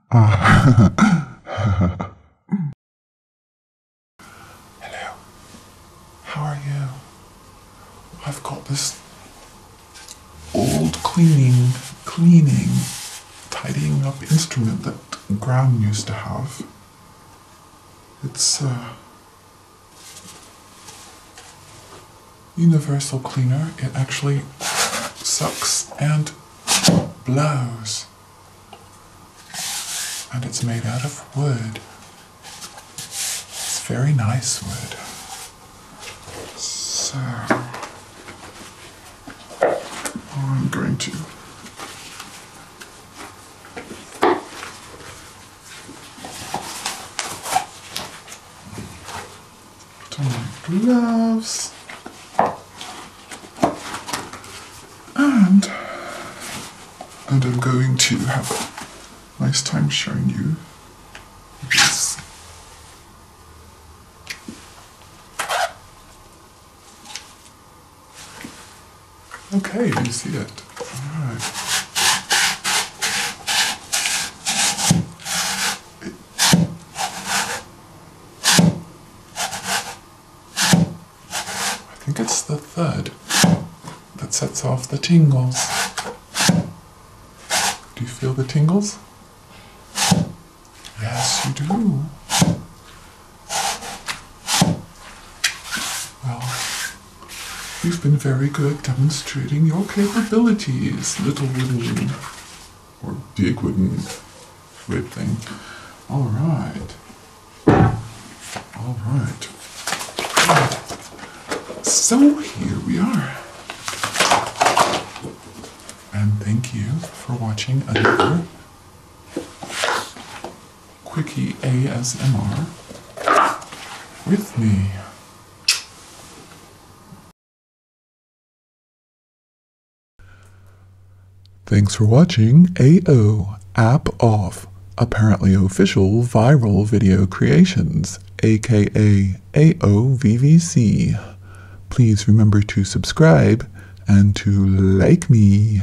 Hello. How are you? I've got this old cleaning, tidying up instrument that Gran used to have. It's a universal cleaner. It actually sucks and blows. And it's made out of wood. It's very nice wood. So, I'm going to put on my gloves. And I'm going to have a nice time showing you this. Okay, you see it. Alright. I think it's the thud that sets off the tingles. Do you feel the tingles? Yes, you do. Well, you've been very good demonstrating your capabilities, little wooden, or big wooden wood thing. All right. All right. So here we are. And thank you for watching another Quickie ASMR with me. Thanks for watching AO AppOff, apparently official viral video creations, aka AOVVC. Please remember to subscribe and to like me.